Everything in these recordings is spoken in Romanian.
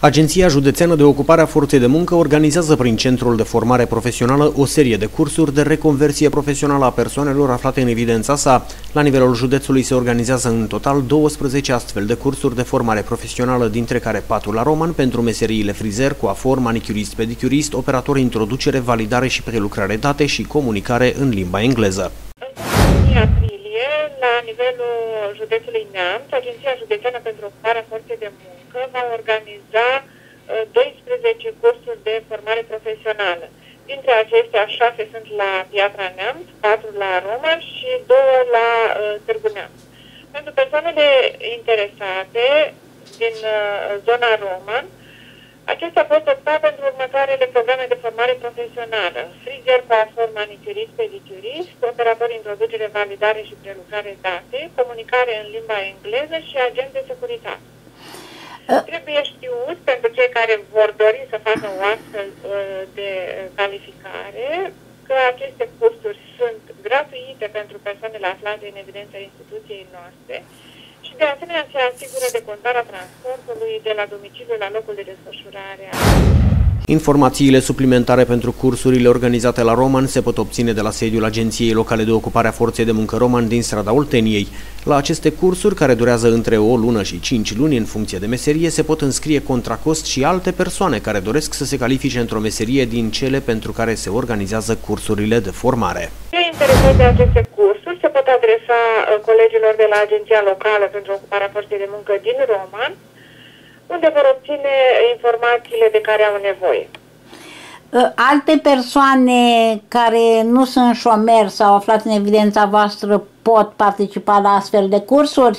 Agenția Județeană de Ocupare a Forței de Muncă organizează prin Centrul de Formare Profesională o serie de cursuri de reconversie profesională a persoanelor aflate în evidența sa. La nivelul județului se organizează în total 12 astfel de cursuri de formare profesională, dintre care 4 la Roman pentru meseriile frizer, coafor, manicurist, pedicurist, operator introducere, validare și prelucrare date și comunicare în limba engleză. În aprilie, la nivelul județului Neamț, Agenția Județeană pentru Ocuparea Forței de Muncă va organiza 12 cursuri de formare profesională. Dintre acestea, 6 sunt la Piatra Neamț, 4 la Roman și 2 la Târgu Neamț. Pentru persoanele interesate din zona Roman, acestea pot opta pentru următoarele programe de formare profesională: frizer, coafor, manicurist, pedicurist, operator introducere, validare și prelucrare date, comunicare în limba engleză și agent de securitate. Trebuie știut, pentru cei care vor dori să facă o astfel de calificare, că aceste cursuri sunt gratuite pentru persoanele aflate în evidența instituției noastre și de asemenea se asigură decontarea transportului de la domiciliu la locul de desfășurare. Informațiile suplimentare pentru cursurile organizate la Roman se pot obține de la sediul Agenției Locale de Ocupare a Forței de Muncă Roman din strada Olteniei. La aceste cursuri, care durează între o lună și 5 luni în funcție de meserie, se pot înscrie contra cost și alte persoane care doresc să se califice într-o meserie din cele pentru care se organizează cursurile de formare. Cei interesați de aceste cursuri se pot adresa colegilor de la Agenția Locală pentru Ocuparea Forței de Muncă din Roman, unde vor obține informațiile de care au nevoie. Alte persoane care nu sunt șomeri sau aflați în evidența voastră pot participa la astfel de cursuri?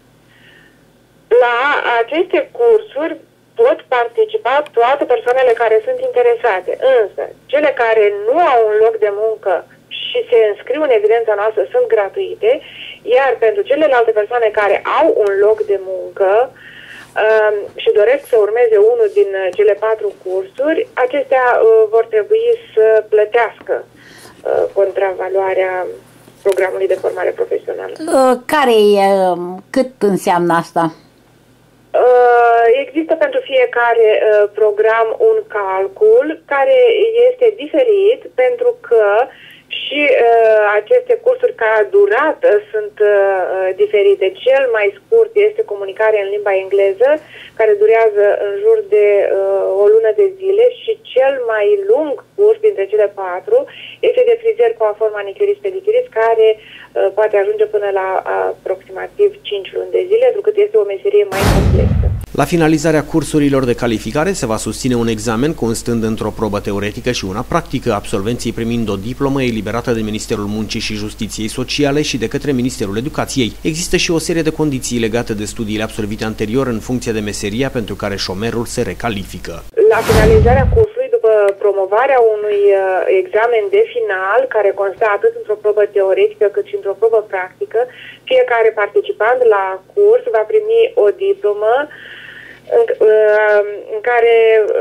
La aceste cursuri pot participa toate persoanele care sunt interesate, însă cele care nu au un loc de muncă și se înscriu în evidența noastră sunt gratuite, iar pentru celelalte persoane care au un loc de muncă și doresc să urmeze unul din cele 4 cursuri, acestea vor trebui să plătească contravaloarea programului de formare profesională. Cât înseamnă asta? Există pentru fiecare program un calcul care este diferit, pentru că și aceste cursuri ca durată sunt diferite. Cel mai scurt este comunicare în limba engleză, care durează în jur de o lună de zile, și cel mai lung curs dintre cele 4 este de frizer, coafor, manicurist, pedicurist, care poate ajunge până la aproximativ 5 luni de zile, pentru că este o meserie mai complexă. La finalizarea cursurilor de calificare se va susține un examen constând într-o probă teoretică și una practică, absolvenții primind o diplomă eliberată de Ministerul Muncii și Justiției Sociale și de către Ministerul Educației. Există și o serie de condiții legate de studiile absolvite anterior în funcție de meseria pentru care șomerul se recalifică. La finalizarea cursului, după promovarea unui examen de final, care constă atât într-o probă teoretică cât și într-o probă practică, fiecare participant la curs va primi o diplomă în care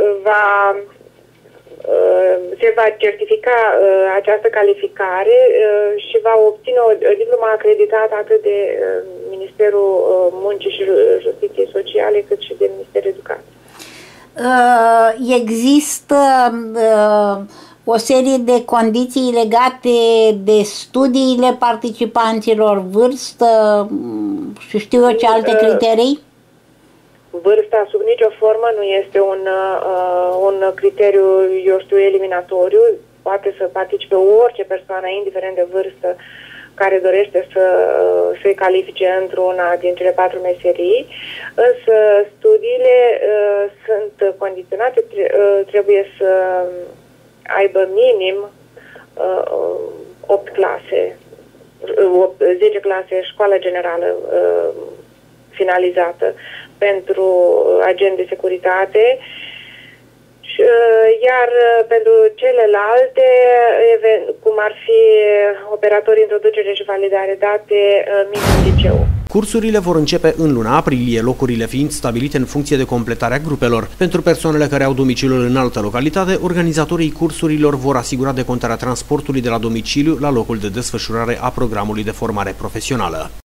se va certifica această calificare și va obține o diplomă acreditată atât de Ministerul Muncii și Justiției Sociale cât și de Ministerul Educației. Există o serie de condiții legate de studiile participanților, vârstă și știu eu ce alte criterii? Vârsta sub nicio formă nu este un criteriu, eu știu, eliminatoriu. Poate să participe orice persoană, indiferent de vârstă, care dorește să se califice într-una din cele 4 meserii, însă studiile sunt condiționate, trebuie să aibă minim 8 clase, 10 clase școală generală finalizată pentru agent de securitate, iar pentru celelalte, cum ar fi operatori introducere și validare date, minim liceu. Cursurile vor începe în luna aprilie, locurile fiind stabilite în funcție de completarea grupelor. Pentru persoanele care au domiciliul în altă localitate, organizatorii cursurilor vor asigura decontarea transportului de la domiciliu la locul de desfășurare a programului de formare profesională.